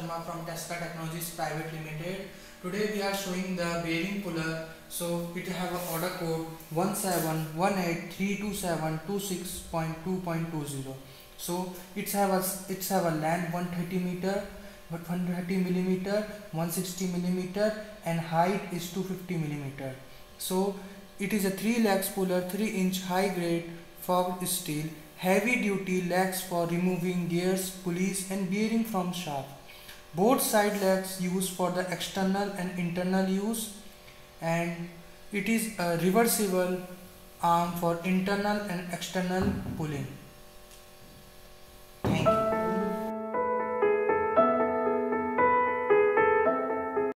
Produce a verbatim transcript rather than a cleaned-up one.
Sharma from Tesca Technologies Private Limited. Today we are showing the bearing puller. So it have a order code one seven one eight three two seven two six point two point two zero. So it's have a it's have a length one hundred thirty meter, but one hundred thirty millimeter, one hundred sixty millimeter, and height is two hundred fifty millimeter. So it is a three legs puller, three inch high grade forged steel, heavy duty legs for removing gears, pulleys and bearing from shaft. Both side legs used for the external and internal use, and it is a reversible arm for internal and external pulling.